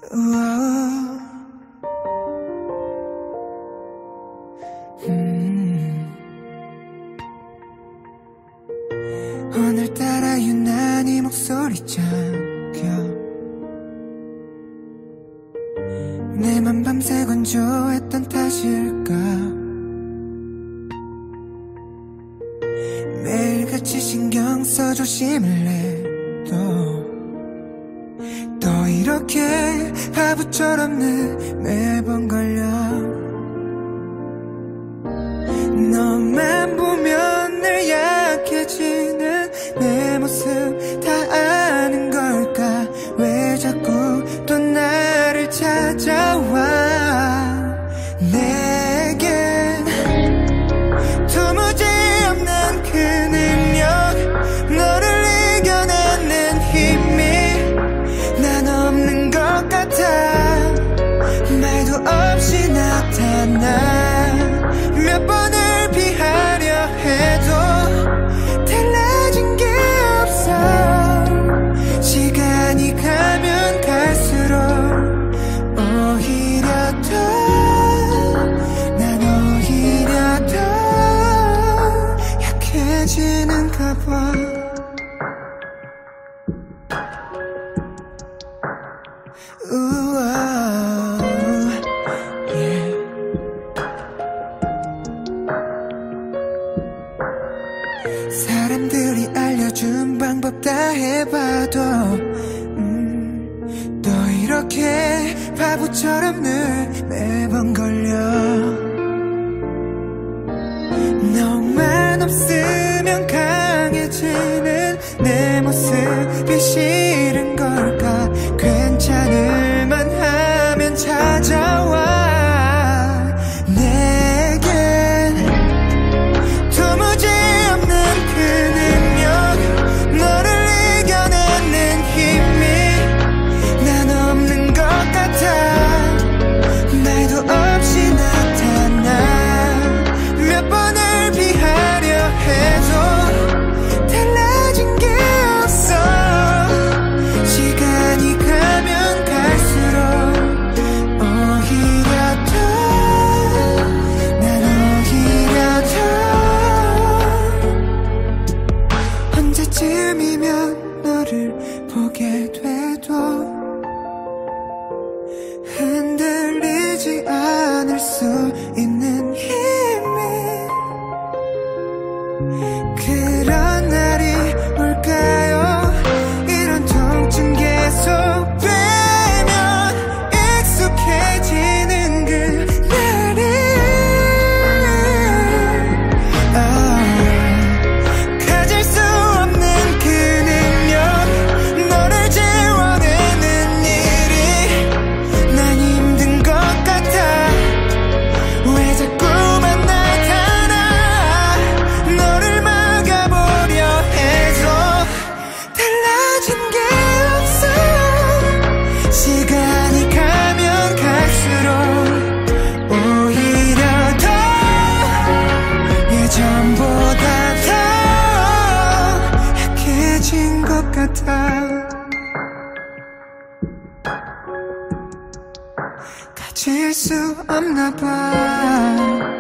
오늘따라 유난히 목소리 잠겨 내맘 밤새 건조했던 탓일까. 매일같이 신경 써 조심을 해도 또 이렇게 바보처럼 매번 걸려. 너만 보면 늘 약해지는 내 모습 다 아는 걸까. 왜 자꾸 또 나를 찾아와. 내겐 도무지 없는 그 능력, 너를 이겨내는 힘이 난 없는 것 같아. 말도 없이 나타나 몇 번을 피하려 해도 달라진 게 없어. 시간이 가면 갈수록 오히려 난 오히려 더 약해지는가 봐. 사람들이 알려준 방법 다 해봐도 또 이렇게 바보처럼 늘 매번 걸려. 너만 없으면 강해지는 내 모습이 싫은 걸까. 괜찮을 만하면 찾아와. 언제쯤이면 너를 보게 돼도 흔들리지 않을 수 있는 힘이 그런 날이 올까요. 이런 통증 계속 빼면 익숙해지는 그 날이 가질 수 없는 그 능력, 너를 지워내는 일이 난 힘든 것 같아. 왜 자꾸만 나타나 너를 막아보려 해도 달라진 게 없어. 시간이 가면 갈수록 오히려 더 예전보다 더 약해진 것 같아. 가질 수 없나 봐.